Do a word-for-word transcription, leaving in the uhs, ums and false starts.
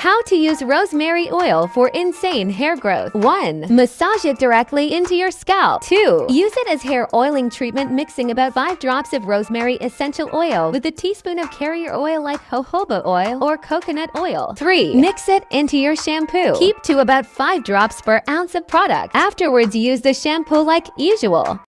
How to use rosemary oil for insane hair growth. one. Massage it directly into your scalp. two. Use it as hair oiling treatment, mixing about five drops of rosemary essential oil with a teaspoon of carrier oil like jojoba oil or coconut oil. three. Mix it into your shampoo. Keep to about five drops per ounce of product. Afterwards, use the shampoo like usual.